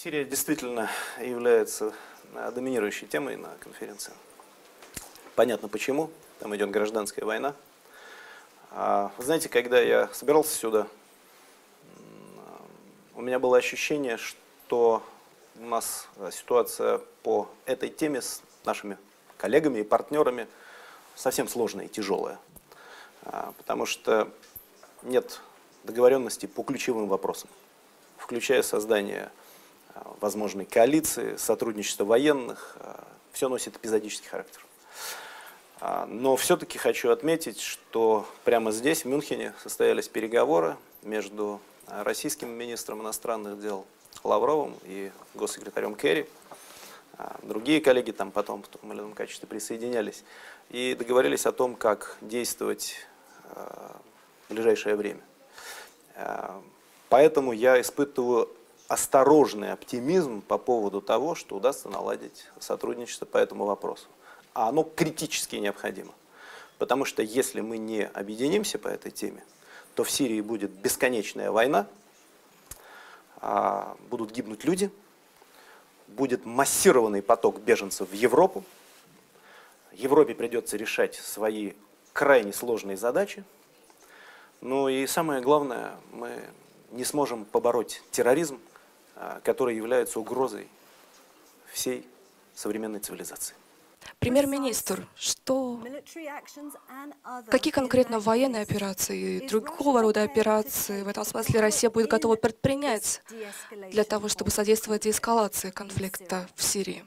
Сирия действительно является доминирующей темой на конференции. Понятно почему. Там идет гражданская война. Вы знаете, когда я собирался сюда, у меня было ощущение, что у нас ситуация по этой теме с нашими коллегами и партнерами совсем сложная и тяжелая. Потому что нет договоренности по ключевым вопросам, включая создание возможной коалиции, сотрудничество военных. Все носит эпизодический характер. Но все-таки хочу отметить, что прямо здесь, в Мюнхене, состоялись переговоры между российским министром иностранных дел Лавровым и госсекретарем Керри. Другие коллеги там потом в том или ином качестве присоединялись и договорились о том, как действовать в ближайшее время. Поэтому я испытываю осторожный оптимизм по поводу того, что удастся наладить сотрудничество по этому вопросу. А оно критически необходимо. Потому что если мы не объединимся по этой теме, то в Сирии будет бесконечная война, будут гибнуть люди, будет массированный поток беженцев в Европу, Европе придется решать свои крайне сложные задачи. Ну и самое главное, мы не сможем побороть терроризм, который является угрозой всей современной цивилизации. Премьер-министр, какие конкретно военные операции и другого рода операции в этом смысле Россия будет готова предпринять для того, чтобы содействовать деэскалации конфликта в Сирии?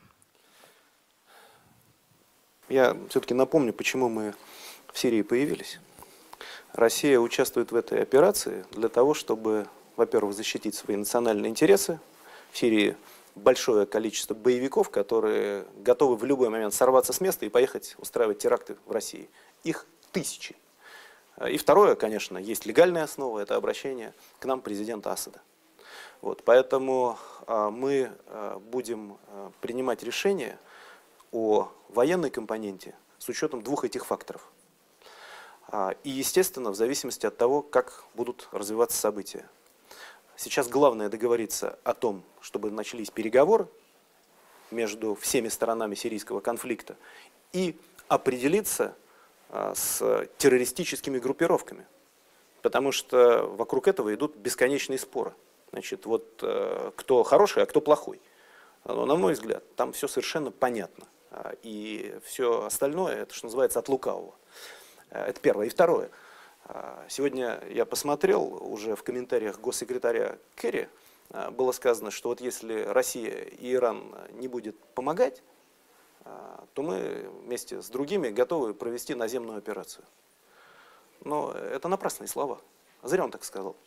Я все-таки напомню, почему мы в Сирии появились. Россия участвует в этой операции для того, чтобы, во-первых, защитить свои национальные интересы. В Сирии большое количество боевиков, которые готовы в любой момент сорваться с места и поехать устраивать теракты в России. Их тысячи. И второе, конечно, есть легальная основа, это обращение к нам президента Асада. Вот, поэтому мы будем принимать решения о военной компоненте с учетом двух этих факторов. И, естественно, в зависимости от того, как будут развиваться события. Сейчас главное договориться о том, чтобы начались переговоры между всеми сторонами сирийского конфликта и определиться с террористическими группировками. Потому что вокруг этого идут бесконечные споры. Значит, вот кто хороший, а кто плохой. Но, на мой взгляд, там все совершенно понятно. И все остальное, это, что называется, от лукавого. Это первое. И второе. Сегодня я посмотрел, уже в комментариях госсекретаря Керри было сказано, что вот если Россия и Иран не будет помогать, то мы вместе с другими готовы провести наземную операцию. Но это напрасные слова. Зря он так сказал.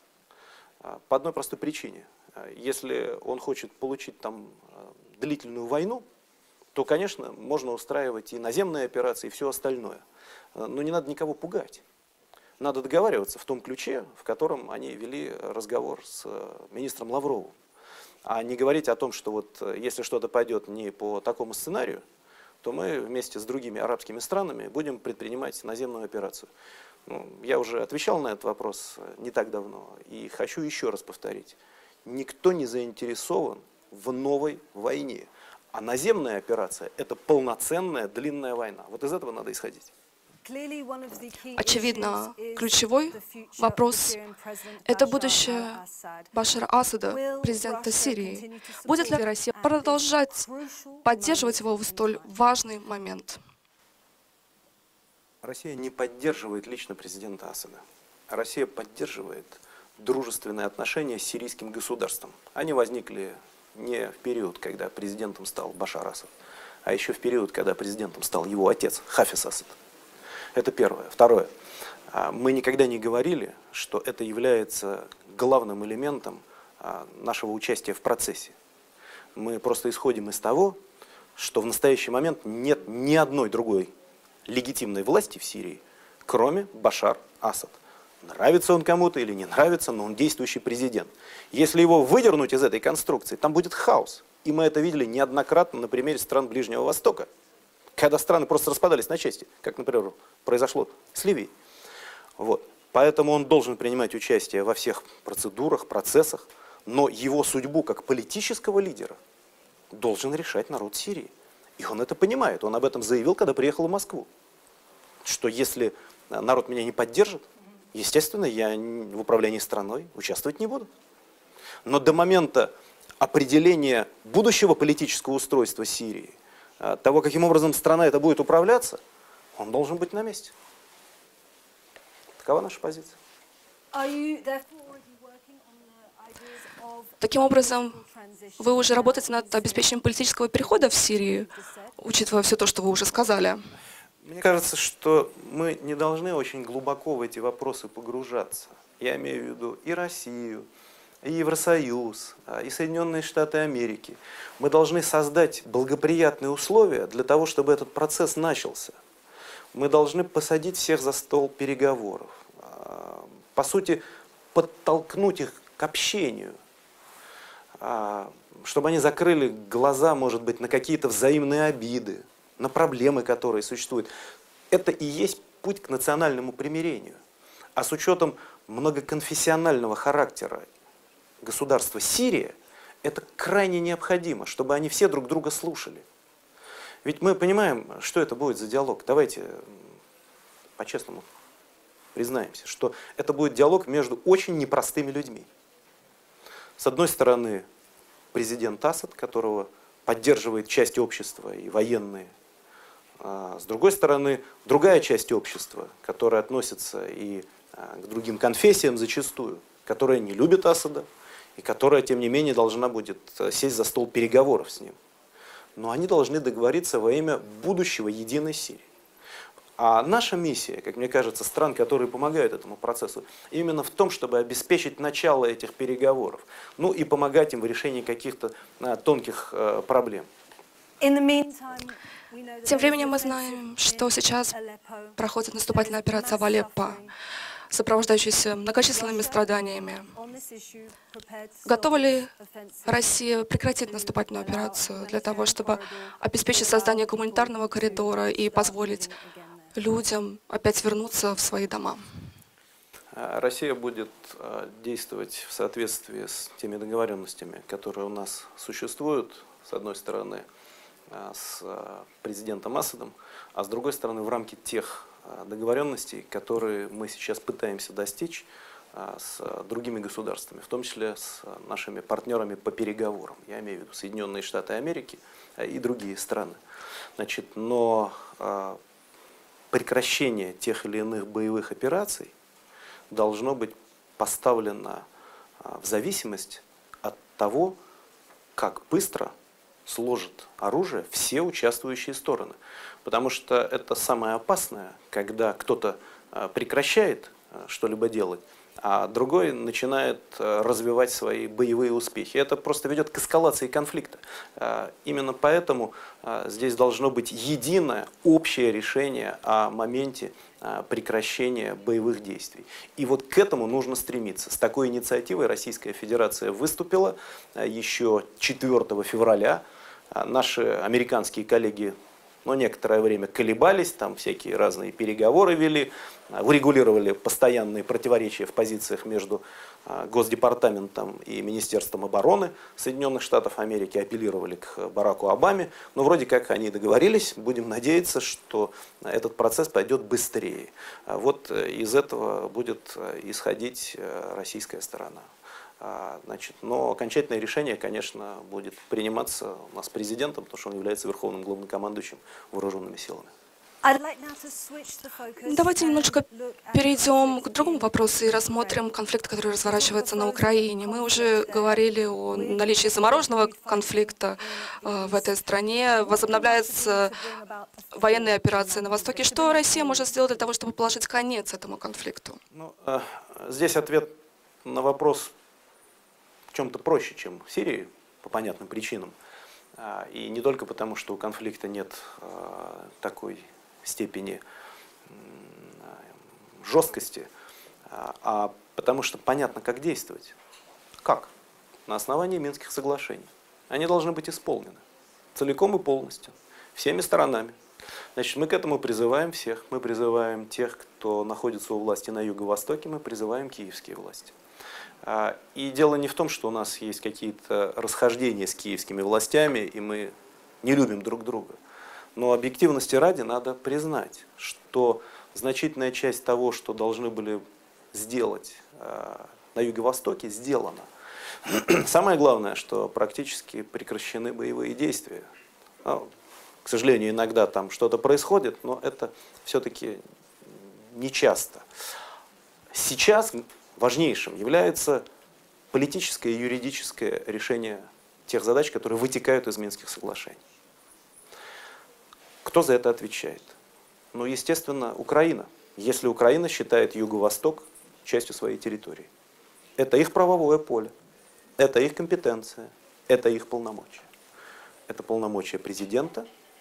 По одной простой причине. Если он хочет получить там длительную войну, то, конечно, можно устраивать и наземные операции, и все остальное. Но не надо никого пугать. Надо договариваться в том ключе, в котором они вели разговор с министром Лавровым. А не говорить о том, что вот если что-то пойдет не по такому сценарию, то мы вместе с другими арабскими странами будем предпринимать наземную операцию. Ну, я уже отвечал на этот вопрос не так давно и хочу еще раз повторить. Никто не заинтересован в новой войне. А наземная операция – это полноценная длинная война. Вот из этого надо исходить. Очевидно, ключевой вопрос – это будущее Башара Асада, президента Сирии. Будет ли Россия продолжать поддерживать его в столь важный момент? Россия не поддерживает лично президента Асада. Россия поддерживает дружественные отношения с сирийским государством. Они возникли не в период, когда президентом стал Башар Асад, а еще в период, когда президентом стал его отец Хафиз Асад. Это первое. Второе. Мы никогда не говорили, что это является главным элементом нашего участия в процессе. Мы просто исходим из того, что в настоящий момент нет ни одной другой легитимной власти в Сирии, кроме Башар Асад. Нравится он кому-то или не нравится, но он действующий президент. Если его выдернуть из этой конструкции, там будет хаос. И мы это видели неоднократно на примере стран Ближнего Востока. Когда страны просто распадались на части, как, например, произошло с Ливией. Вот. Поэтому он должен принимать участие во всех процедурах, процессах, Но его судьбу как политического лидера должен решать народ Сирии. И он это понимает. Он об этом заявил, когда приехал в Москву. Что если народ меня не поддержит, естественно, я в управлении страной участвовать не буду. Но до момента определения будущего политического устройства Сирии, того, каким образом страна это будет управляться, он должен быть на месте. Такова наша позиция. Таким образом, вы уже работаете над обеспечением политического перехода в Сирии, учитывая все то, что вы уже сказали? Мне кажется, что мы не должны очень глубоко в эти вопросы погружаться. Я имею в виду и Россию, и Евросоюз, и Соединенные Штаты Америки. Мы должны создать благоприятные условия для того, чтобы этот процесс начался. Мы должны посадить всех за стол переговоров. По сути, подтолкнуть их к общению, чтобы они закрыли глаза, может быть, на какие-то взаимные обиды, на проблемы, которые существуют. Это и есть путь к национальному примирению. А с учетом многоконфессионального характера государства Сирия, это крайне необходимо, чтобы они все друг друга слушали. Ведь мы понимаем, что это будет за диалог. Давайте по-честному признаемся, что это будет диалог между очень непростыми людьми. С одной стороны, президент Асад, которого поддерживает часть общества и военные. А с другой стороны, другая часть общества, которая относится и к другим конфессиям зачастую, которая не любит Асада и которая, тем не менее, должна будет сесть за стол переговоров с ним. Но они должны договориться во имя будущего единой Сирии. А наша миссия, как мне кажется, стран, которые помогают этому процессу, именно в том, чтобы обеспечить начало этих переговоров, ну и помогать им в решении каких-то тонких проблем. Тем временем мы знаем, что сейчас проходит наступательная операция в Алеппо, сопровождающаяся многочисленными страданиями. Готова ли Россия прекратить наступательную операцию для того, чтобы обеспечить создание гуманитарного коридора и позволить людям опять вернуться в свои дома? Россия будет действовать в соответствии с теми договоренностями, которые у нас существуют, с одной стороны, с президентом Асадом, а с другой стороны, в рамки тех договоренностей, которые мы сейчас пытаемся достичь с другими государствами, в том числе с нашими партнерами по переговорам. Я имею в виду Соединенные Штаты Америки и другие страны. Значит, но прекращение тех или иных боевых операций должно быть поставлено в зависимость от того, как быстро сложат оружие все участвующие стороны. Потому что это самое опасное, когда кто-то прекращает что-либо делать, а другой начинает развивать свои боевые успехи. Это просто ведет к эскалации конфликта. Именно поэтому здесь должно быть единое, общее решение о моменте прекращения боевых действий. И вот к этому нужно стремиться. С такой инициативой Российская Федерация выступила еще 4 февраля. Наши американские коллеги, некоторое время колебались, там всякие разные переговоры вели, урегулировали постоянные противоречия в позициях между Госдепартаментом и Министерством обороны Соединенных Штатов Америки, апеллировали к Бараку Обаме, но вроде как они договорились, будем надеяться, что этот процесс пойдет быстрее. Вот из этого будет исходить российская сторона. Значит, но окончательное решение, конечно, будет приниматься у нас президентом, потому что он является верховным главнокомандующим вооруженными силами. Давайте немножко перейдем к другому вопросу и рассмотрим конфликт, который разворачивается на Украине. Мы уже говорили о наличии замороженного конфликта в этой стране. Возобновляются военные операции на Востоке. Что Россия может сделать для того, чтобы положить конец этому конфликту? Здесь ответ на вопрос в чем-то проще, чем в Сирии, по понятным причинам. И не только потому, что у конфликта нет такой степени жесткости, а потому что понятно, как действовать. Как? На основании Минских соглашений. Они должны быть исполнены целиком и полностью, всеми сторонами. Значит, мы к этому призываем всех. Мы призываем тех, кто находится у власти на юго-востоке, мы призываем киевские власти. И дело не в том, что у нас есть какие-то расхождения с киевскими властями, и мы не любим друг друга. Но объективности ради надо признать, что значительная часть того, что должны были сделать на Юго-Востоке, сделано. Самое главное, что практически прекращены боевые действия. К сожалению, иногда там что-то происходит, но это все-таки не часто. Сейчас важнейшим является политическое и юридическое решение тех задач, которые вытекают из Минских соглашений. Кто за это отвечает? Ну, естественно, Украина. Если Украина считает Юго-Восток частью своей территории. Это их правовое поле, это их компетенция, это их полномочия. Это полномочия президента,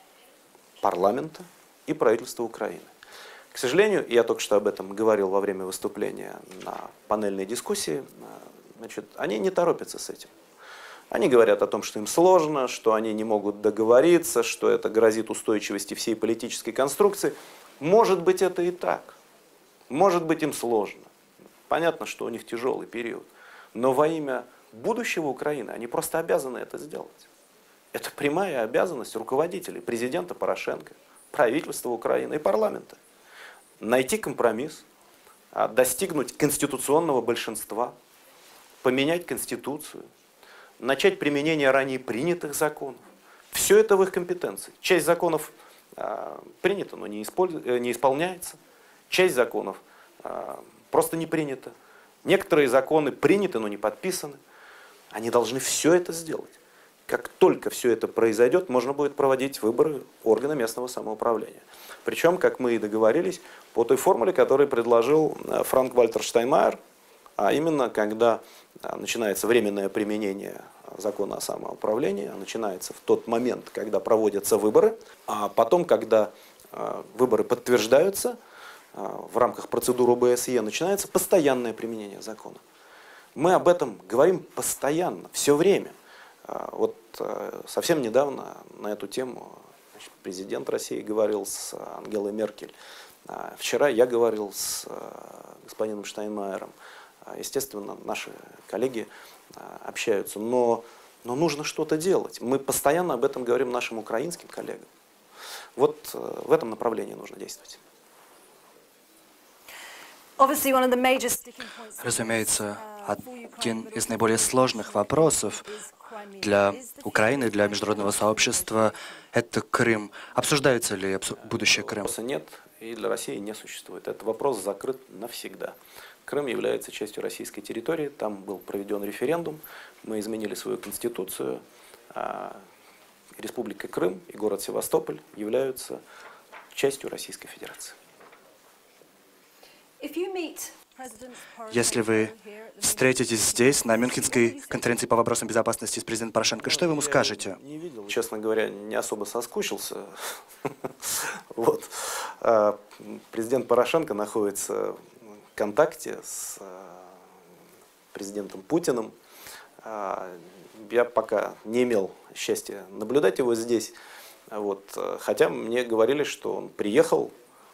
парламента и правительства Украины. К сожалению, я только что об этом говорил во время выступления на панельной дискуссии, значит, они не торопятся с этим. Они говорят о том, что им сложно, что они не могут договориться, что это грозит устойчивости всей политической конструкции. Может быть, это и так. Может быть, им сложно. Понятно, что у них тяжелый период. Но во имя будущего Украины они просто обязаны это сделать. Это прямая обязанность руководителей, президента Порошенко, правительства Украины и парламента. Найти компромисс, достигнуть конституционного большинства, поменять Конституцию, начать применение ранее принятых законов. Все это в их компетенции. Часть законов принята, но не исполняется. Часть законов просто не принята. Некоторые законы приняты, но не подписаны. Они должны все это сделать. Как только все это произойдет, можно будет проводить выборы органа местного самоуправления. Причем, как мы и договорились, по той формуле, которую предложил Франк-Вальтер Штайнмайер, а именно, когда начинается временное применение закона о самоуправлении, начинается в тот момент, когда проводятся выборы, а потом, когда выборы подтверждаются, в рамках процедуры ОБСЕ начинается постоянное применение закона. Мы об этом говорим постоянно, все время. Вот совсем недавно на эту тему президент России говорил с Ангелой Меркель. Вчера я говорил с господином Штайнмайером. Естественно, наши коллеги общаются, но нужно что-то делать. Мы постоянно об этом говорим нашим украинским коллегам. Вот в этом направлении нужно действовать. Разумеется, один из наиболее сложных вопросов для Украины, для международного сообщества – это Крым. Обсуждается ли будущее Крыма? Нет, и для России не существует. Этот вопрос закрыт навсегда. Крым является частью российской территории, там был проведен референдум, мы изменили свою конституцию. Республика Крым и город Севастополь являются частью Российской Федерации. Если вы встретитесь здесь, на Мюнхенской конференции по вопросам безопасности с президентом Порошенко, что вы ему скажете? Не видел, честно говоря, не особо соскучился. Вот. Президент Порошенко находится в контакте с президентом Путиным. Я пока не имел счастья наблюдать его здесь. Вот. Хотя мне говорили, что он приехал.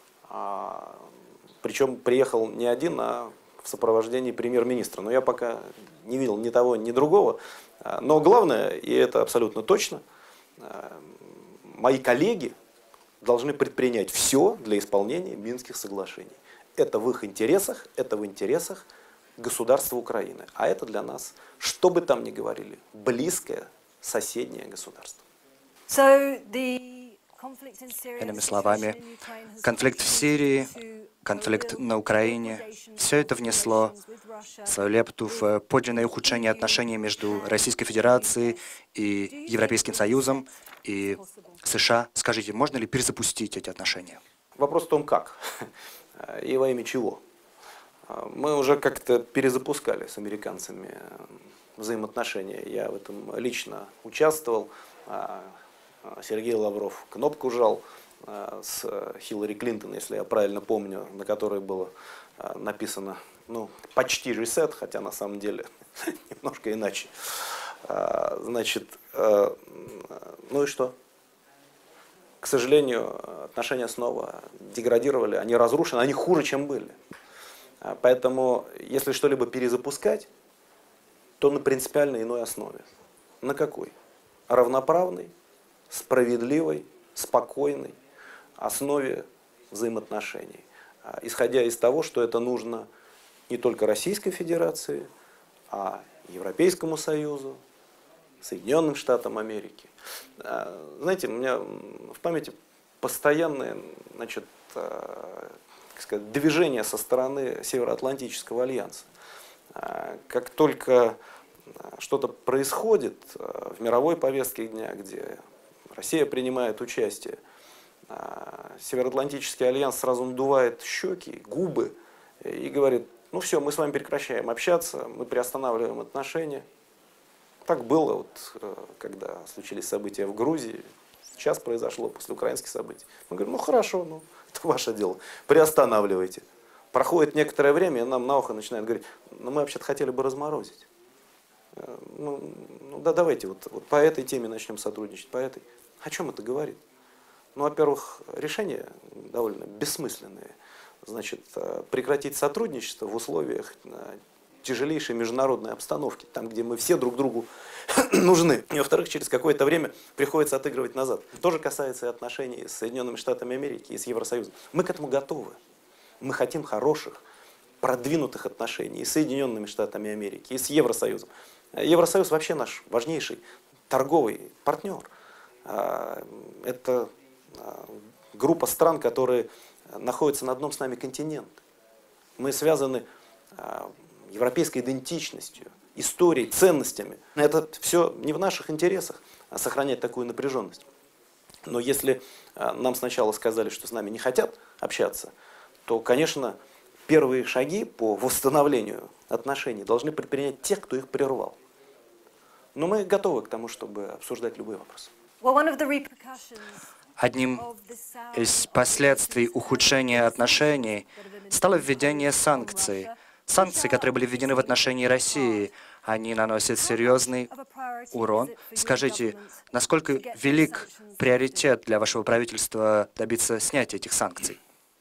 Причем приехал не один, а в сопровождении премьер-министра. Но я пока не видел ни того, ни другого. Но главное, и это абсолютно точно, мои коллеги должны предпринять все для исполнения Минских соглашений. Это в их интересах, это в интересах государства Украины. А это для нас, что бы там ни говорили, близкое соседнее государство. Иными словами, конфликт в Сирии, конфликт на Украине, все это внесло свою лепту в подлинное ухудшение отношений между Российской Федерацией и Европейским Союзом и США. Скажите, можно ли перезапустить эти отношения? Вопрос в том, как и во имя чего. Мы уже как-то перезапускали с американцами взаимоотношения. Я в этом лично участвовал. Сергей Лавров кнопку жал с Хиллари Клинтон, если я правильно помню, на которой было написано, почти reset, хотя на самом деле немножко иначе. Значит, ну и что? К сожалению, отношения снова деградировали, они разрушены, они хуже, чем были. Поэтому, если что-либо перезапускать, то на принципиально иной основе. На какой? Равноправной, справедливой, спокойной основе взаимоотношений. Исходя из того, что это нужно не только Российской Федерации, а Европейскому Союзу, Соединенным Штатам Америки. Знаете, у меня в памяти постоянное, значит, как сказать, движение со стороны Североатлантического альянса. Как только что-то происходит в мировой повестке дня, где Россия принимает участие, Североатлантический альянс сразу надувает щеки, губы и говорит: ну все, мы с вами прекращаем общаться, мы приостанавливаем отношения. Так было, вот, когда случились события в Грузии, сейчас произошло после украинских событий. Мы говорим: ну хорошо, ну, это ваше дело, приостанавливайте. Проходит некоторое время, и нам на ухо начинают говорить: ну мы вообще-то хотели бы разморозить. Ну да, давайте вот по этой теме начнем сотрудничать, по этой. О чем это говорит? Ну, во-первых, решения довольно бессмысленные. Значит, прекратить сотрудничество в условиях тяжелейшей международной обстановки, там, где мы все друг другу нужны. И, во-вторых, через какое-то время приходится отыгрывать назад. То же касается и отношений с Соединенными Штатами Америки и с Евросоюзом. Мы к этому готовы. Мы хотим хороших, продвинутых отношений и с Соединенными Штатами Америки, и с Евросоюзом. Евросоюз вообще наш важнейший торговый партнер. Это группа стран, которые находятся на одном с нами континенте. Мы связаны европейской идентичностью, историей, ценностями. Это все не в наших интересах сохранять такую напряженность. Но если нам сначала сказали, что с нами не хотят общаться, то, конечно, первые шаги по восстановлению отношений должны предпринять те, кто их прервал. Но мы готовы к тому, чтобы обсуждать любые вопросы. Одним из последствий ухудшения отношений стало введение санкций. Санкции, которые были введены в отношении России, они наносят серьезный урон. Скажите, насколько велик приоритет для вашего правительства добиться снятия этих санкций?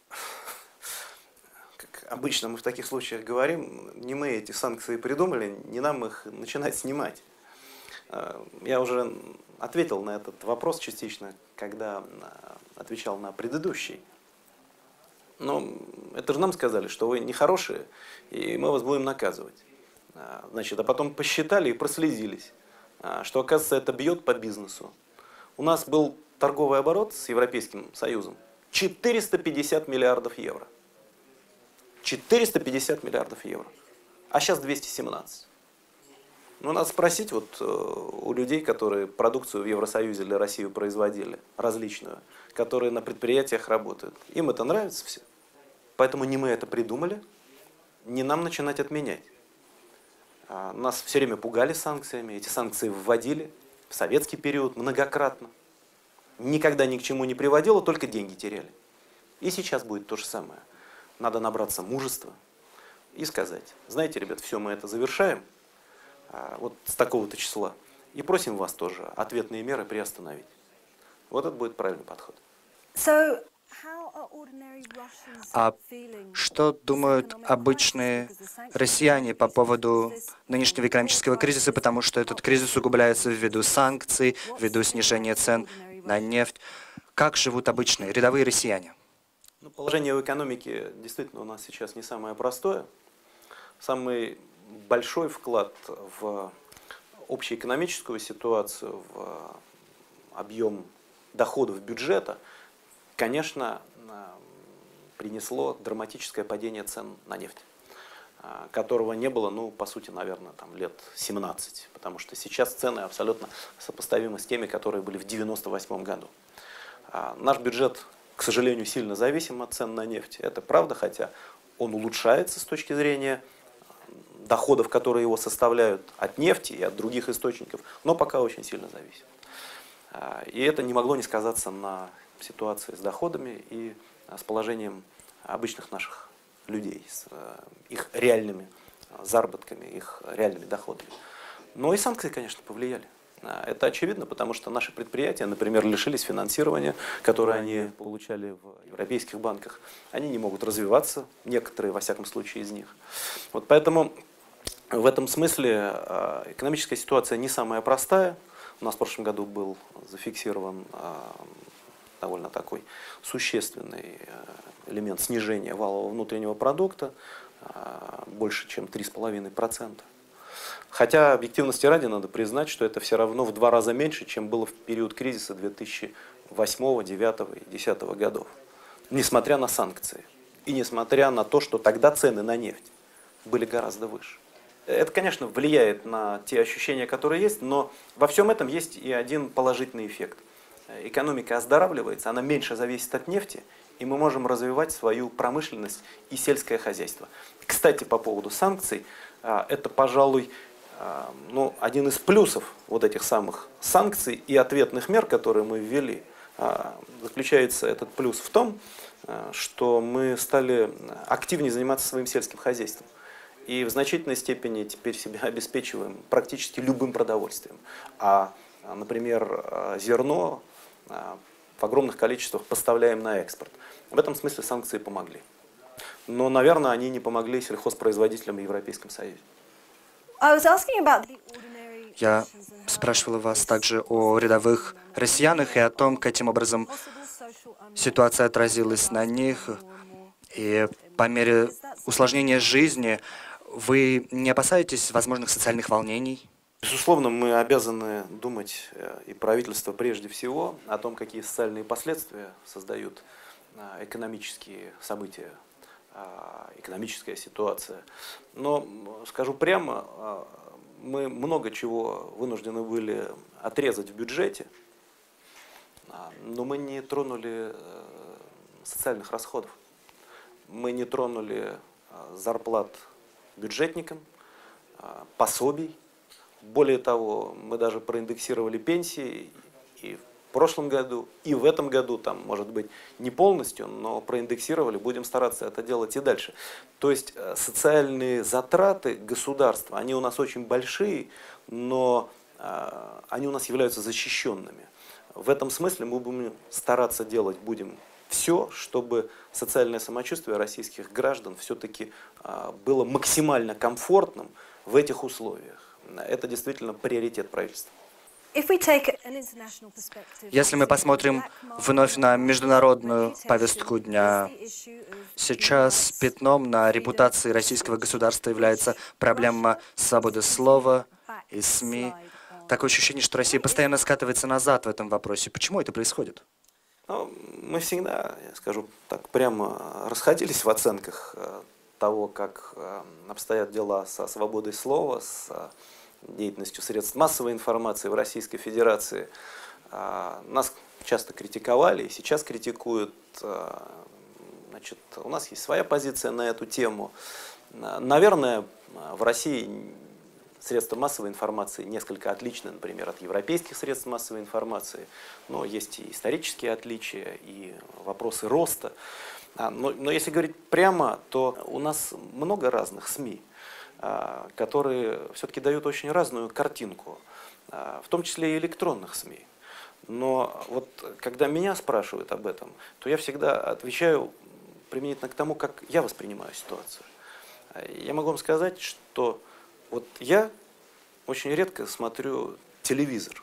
Как обычно мы в таких случаях говорим, не мы эти санкции придумали, не нам их начинать снимать. Я уже ответил на этот вопрос частично, когда отвечал на предыдущий. Но это же нам сказали, что вы нехорошие, и мы вас будем наказывать. Значит, а потом посчитали и прослезились, что, оказывается, это бьет по бизнесу. У нас был торговый оборот с Европейским Союзом 450 миллиардов евро. 450 миллиардов евро. А сейчас 217. Ну, надо спросить вот у людей, которые продукцию в Евросоюзе для России производили, различную, которые на предприятиях работают. Им это нравится все. Поэтому не мы это придумали, не нам начинать отменять. Нас все время пугали санкциями, эти санкции вводили в советский период многократно. Никогда ни к чему не приводило, только деньги теряли. И сейчас будет то же самое. Надо набраться мужества и сказать: знаете, ребят, все, мы это завершаем. Вот с такого-то числа. И просим вас тоже ответные меры приостановить. Вот это будет правильный подход. А что думают обычные россияне по поводу нынешнего экономического кризиса, потому что этот кризис усугубляется ввиду санкций, ввиду снижения цен на нефть? Как живут обычные, рядовые россияне? Ну, положение в экономике действительно у нас сейчас не самое простое. Самый большой вклад в общеэкономическую ситуацию, в объем доходов бюджета, конечно, принесло драматическое падение цен на нефть, которого не было, ну, по сути, наверное, там, лет 17, потому что сейчас цены абсолютно сопоставимы с теми, которые были в 1998 году. Наш бюджет, к сожалению, сильно зависим от цен на нефть, это правда, хотя он улучшается с точки зрения доходов, которые его составляют от нефти и от других источников, но пока очень сильно зависит. И это не могло не сказаться на ситуации с доходами и с положением обычных наших людей, с их реальными заработками, их реальными доходами. Но и санкции, конечно, повлияли. Это очевидно, потому что наши предприятия, например, лишились финансирования, которое они получали в европейских банках. Они не могут развиваться, некоторые, во всяком случае, из них. Вот поэтому В этом смысле экономическая ситуация не самая простая. У нас в прошлом году был зафиксирован довольно такой существенный элемент снижения валового внутреннего продукта, больше чем 3,5%. Хотя, объективности ради, надо признать, что это все равно в 2 раза меньше, чем было в период кризиса 2008, 2009 и 2010 годов. Несмотря на санкции и несмотря на то, что тогда цены на нефть были гораздо выше. Это, конечно, влияет на те ощущения, которые есть, но во всем этом есть и один положительный эффект. Экономика оздоравливается, она меньше зависит от нефти, и мы можем развивать свою промышленность и сельское хозяйство. Кстати, по поводу санкций, это, пожалуй, один из плюсов вот этих самых санкций и ответных мер, которые мы ввели. Заключается этот плюс в том, что мы стали активнее заниматься своим сельским хозяйством. И в значительной степени теперь себя обеспечиваем практически любым продовольствием. Например, зерно в огромных количествах поставляем на экспорт. В этом смысле санкции помогли. Но, наверное, они не помогли сельхозпроизводителям в Европейском Союзе. Я спрашивала вас также о рядовых россиянах и о том, каким образом ситуация отразилась на них. И по мере усложнения жизни вы не опасаетесь возможных социальных волнений? Безусловно, мы обязаны думать, и правительство прежде всего, о том, какие социальные последствия создают экономические события, экономическая ситуация. Но, скажу прямо, мы много чего вынуждены были отрезать в бюджете, но мы не тронули социальных расходов. Мы не тронули зарплат бюджетникам, пособий. Более того, мы даже проиндексировали пенсии и в прошлом году, и в этом году, там, может быть, не полностью, но проиндексировали, будем стараться это делать и дальше. То есть социальные затраты государства, они у нас очень большие, но они у нас являются защищенными. В этом смысле мы будем стараться делать, все, чтобы социальное самочувствие российских граждан все-таки было максимально комфортным в этих условиях. Это действительно приоритет правительства. Если мы посмотрим вновь на международную повестку дня, сейчас пятном на репутации российского государства является проблема свободы слова и СМИ. Такое ощущение, что Россия постоянно скатывается назад в этом вопросе. Почему это происходит? Мы всегда, я скажу так, прямо расходились в оценках того, как обстоят дела со свободой слова, с деятельностью средств массовой информации в Российской Федерации. Нас часто критиковали и сейчас критикуют. Значит, у нас есть своя позиция на эту тему. Наверное, в России средства массовой информации несколько отличны, например, от европейских средств массовой информации. Но есть и исторические отличия, и вопросы роста. Но если говорить прямо, то у нас много разных СМИ, которые все-таки дают очень разную картинку, в том числе и электронных СМИ. Но вот когда меня спрашивают об этом, то я всегда отвечаю применительно к тому, как я воспринимаю ситуацию. Я могу вам сказать, что вот я очень редко смотрю телевизор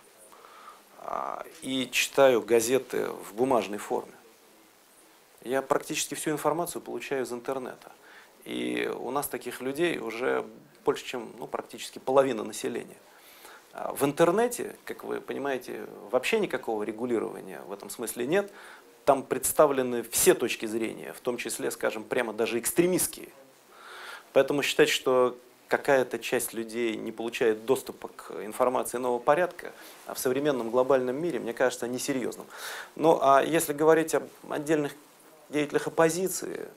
и читаю газеты в бумажной форме. Я практически всю информацию получаю из интернета. И у нас таких людей уже больше, чем практически половина населения. В интернете, как вы понимаете, вообще никакого регулирования в этом смысле нет. Там представлены все точки зрения, в том числе, скажем, прямо даже экстремистские. Поэтому считать, что какая-то часть людей не получает доступа к информации нового порядка, в современном глобальном мире, мне кажется, несерьезным. Ну, а если говорить об отдельных деятелях оппозиции,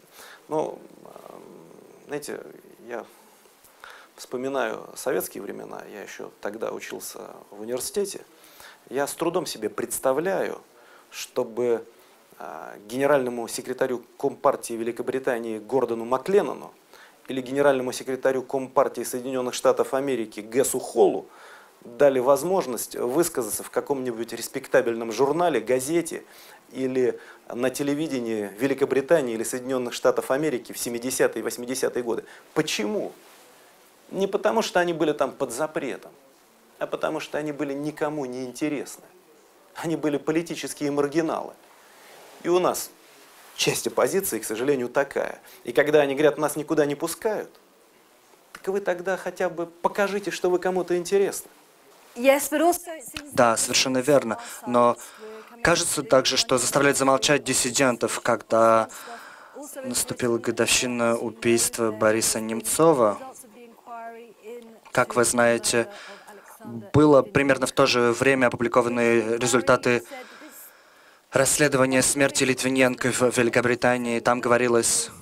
знаете, я вспоминаю советские времена, я еще тогда учился в университете, я с трудом себе представляю, чтобы генеральному секретарю Компартии Великобритании Гордону Макленнону или генеральному секретарю Компартии Соединенных Штатов Америки Гэсу Холлу дали возможность высказаться в каком-нибудь респектабельном журнале, газете или на телевидении Великобритании или Соединенных Штатов Америки в 70-е и 80-е годы. Почему? Не потому, что они были там под запретом, а потому, что они были никому не интересны. Они были политические маргиналы. И у нас часть оппозиции, к сожалению, такая. И когда они говорят, нас никуда не пускают, так вы тогда хотя бы покажите, что вы кому-то интересны. Да, совершенно верно. Но кажется также, что заставляет замолчать диссидентов, когда наступила годовщина убийства Бориса Немцова. Как вы знаете, было примерно в то же время опубликованы результаты расследования смерти Литвиненко в Великобритании. Там говорилось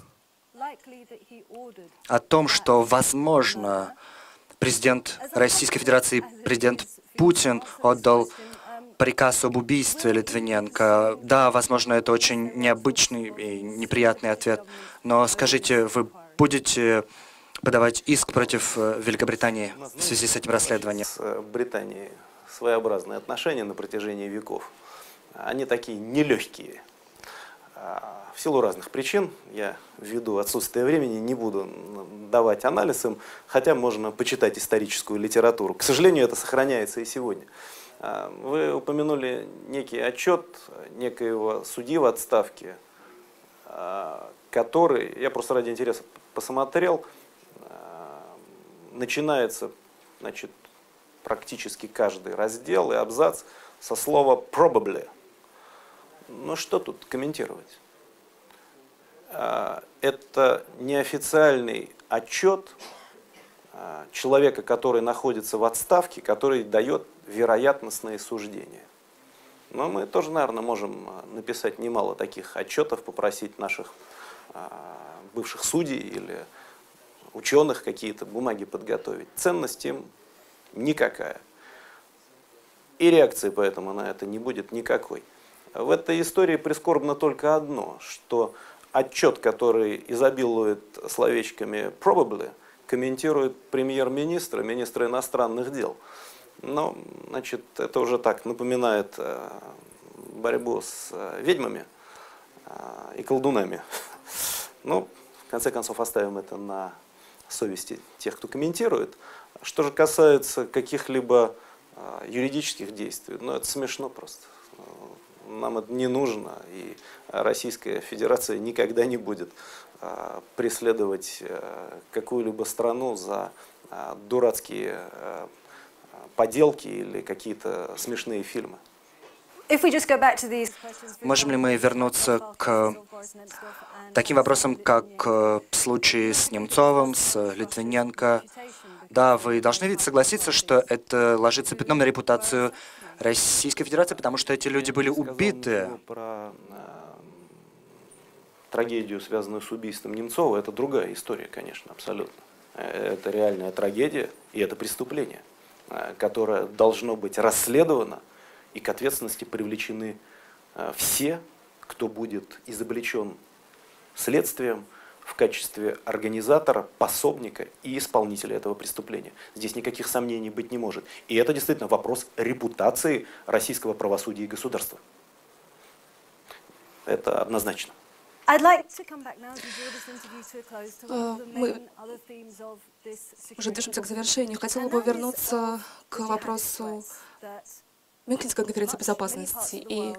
о том, что, возможно, президент Российской Федерации, президент Путин отдал приказ об убийстве Литвиненко. Да, возможно, это очень необычный и неприятный ответ. Но скажите, вы будете подавать иск против Великобритании в связи с этим расследованием? С Британией своеобразные отношения на протяжении веков. Они такие нелегкие. В силу разных причин, я ввиду отсутствия времени не буду давать анализ им, хотя можно почитать историческую литературу. К сожалению, это сохраняется и сегодня. Вы упомянули некий отчет некоего судьи в отставке, который, я просто ради интереса посмотрел, начинается, значит, практически каждый раздел и абзац со слова probably. Ну что тут комментировать? Это неофициальный отчет человека, который находится в отставке, который дает вероятностные суждения. Но мы тоже, наверное, можем написать немало таких отчетов, попросить наших бывших судей или ученых какие-то бумаги подготовить. Ценность им никакая. И реакции поэтому на это не будет никакой. В этой истории прискорбно только одно, что отчет, который изобилует словечками probably, комментирует премьер-министр, министр иностранных дел. Но, значит, это уже так напоминает борьбу с ведьмами и колдунами. Ну, в конце концов, оставим это на совести тех, кто комментирует. Что же касается каких-либо юридических действий, ну, это смешно просто. Нам это не нужно, и Российская Федерация никогда не будет преследовать какую-либо страну за дурацкие поделки или какие-то смешные фильмы. Можем ли мы вернуться к таким вопросам, как в случае с Немцовым, с Литвиненко? Да, вы должны ведь согласиться, что это ложится пятном на репутацию Российской Федерации, потому что эти люди были убиты. Про трагедию, связанную с убийством Немцова, это другая история, конечно, абсолютно. Это реальная трагедия и это преступление, которое должно быть расследовано, и к ответственности привлечены все, кто будет изобличен следствием в качестве организатора, пособника и исполнителя этого преступления. Здесь никаких сомнений быть не может. И это действительно вопрос репутации российского правосудия и государства. Это однозначно. Мы уже движемся к завершению. Хотела бы вернуться к вопросу Мюнхенской конференции безопасности. И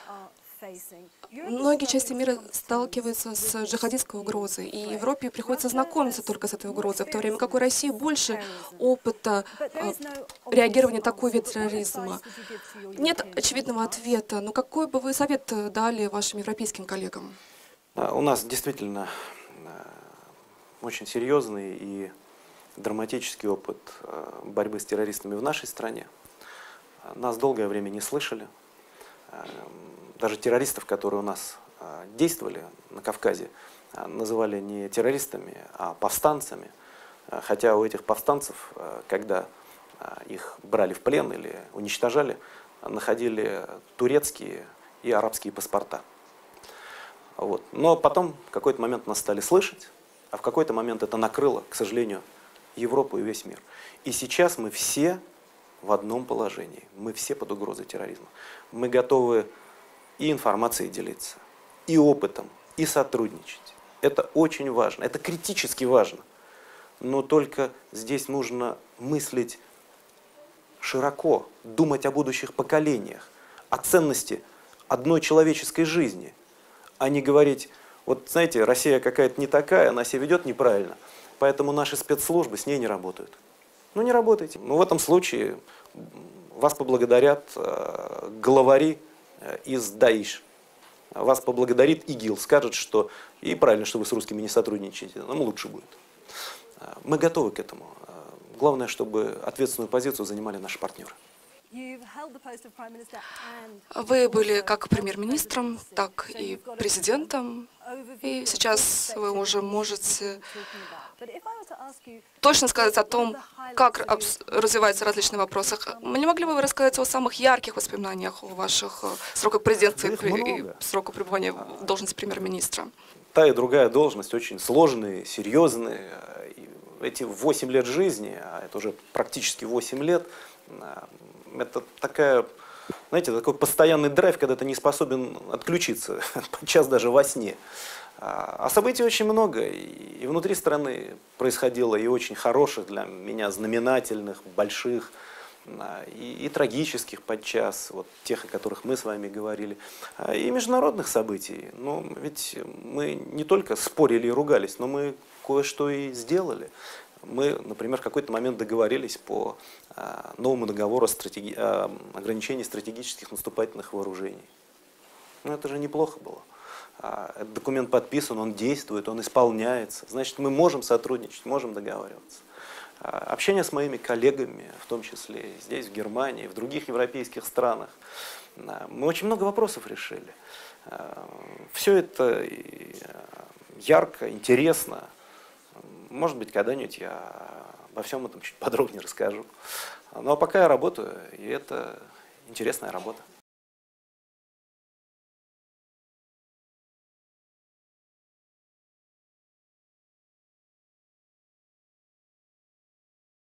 многие части мира сталкиваются с джихадистской угрозой, и Европе приходится знакомиться только с этой угрозой, в то время как у России больше опыта реагирования на такой вид терроризма. Нет очевидного ответа, но какой бы вы совет дали вашим европейским коллегам? У нас действительно очень серьезный и драматический опыт борьбы с террористами в нашей стране. Нас долгое время не слышали. Даже террористов, которые у нас действовали на Кавказе, называли не террористами, а повстанцами. Хотя у этих повстанцев, когда их брали в плен или уничтожали, находили турецкие и арабские паспорта. Вот. Но потом в какой-то момент нас стали слышать, а в какой-то момент это накрыло, к сожалению, Европу и весь мир. И сейчас мы все в одном положении. Мы все под угрозой терроризма. Мы готовы и информацией делиться, и опытом, и сотрудничать. Это очень важно, это критически важно. но только здесь нужно мыслить широко, думать о будущих поколениях, о ценности одной человеческой жизни, а не говорить, вот знаете, Россия какая-то не такая, она себя ведет неправильно, поэтому наши спецслужбы с ней не работают. Ну не работайте. Ну в этом случае вас поблагодарят главари из Даиш. Вас поблагодарит ИГИЛ, скажет, что и правильно, что вы с русскими не сотрудничаете, нам лучше будет. Мы готовы к этому. Главное, чтобы ответственную позицию занимали наши партнеры. Вы были как премьер-министром, так и президентом, и сейчас вы уже можете точно сказать о том, как развиваются различные вопросы. Не могли бы вы рассказать о самых ярких воспоминаниях о ваших сроках президентства и срока пребывания в должности премьер-министра? Та и другая должность очень сложные, серьезные. Эти 8 лет жизни, а это уже практически 8 лет, это такая, знаете, такой постоянный драйв, когда ты не способен отключиться, подчас даже во сне. А событий очень много, и внутри страны происходило и очень хороших для меня, знаменательных, больших, и трагических подчас, вот тех, о которых мы с вами говорили, и международных событий. Но ведь мы не только спорили и ругались, но мы кое-что и сделали. Мы, например, в какой-то момент договорились по новому договору о ограничении стратегических наступательных вооружений. Ну, это же неплохо было. Этот документ подписан, он действует, он исполняется. Значит, мы можем сотрудничать, можем договариваться. Общение с моими коллегами, в том числе здесь, в Германии, в других европейских странах, мы очень много вопросов решили. Все это ярко, интересно. Может быть, когда-нибудь я обо всем этом чуть подробнее расскажу. Но пока я работаю, и это интересная работа.